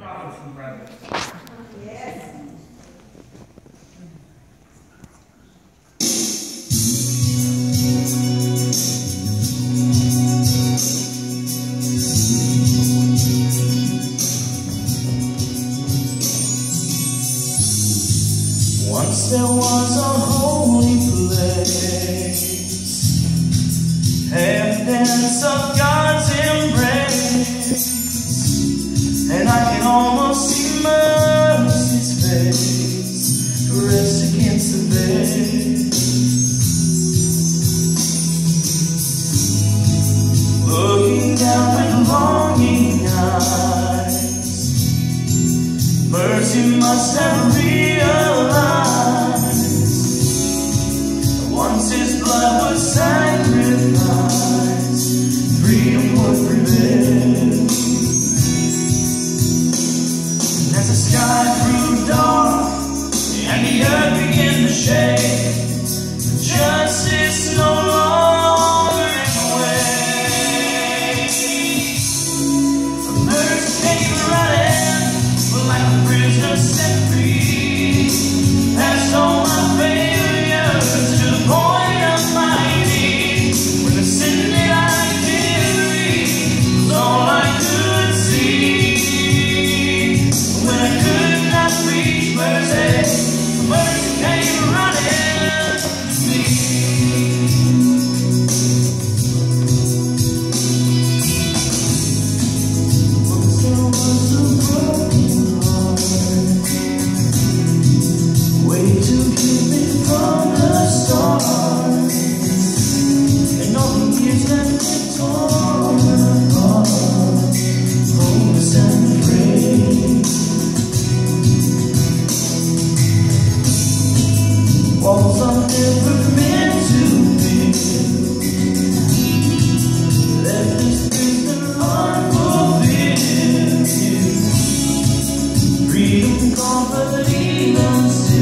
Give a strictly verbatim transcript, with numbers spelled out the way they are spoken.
prophets and brothers. Yes. Once there was a holy place, evidence of God's embrace, and I can almost see mercy's face rest against the veil. Looking down with longing eyes, mercy must have realized once his blood was sacrificed, freedom would prevail. As the sky grew dark and the earth began to shake, justice no longer in the way. Mercy came running like a prisoner set free, past all my failures to the point of my need, when the sin that I carried was all I could see. When I could not reach mercy, mercy came running to me. Once there was a broken heart, way to keep me from the start, and all the years that we torn apart, hopeless and afraid. Walls I've never meant to build, left this prison unfulfilled. Freedom conquered even still.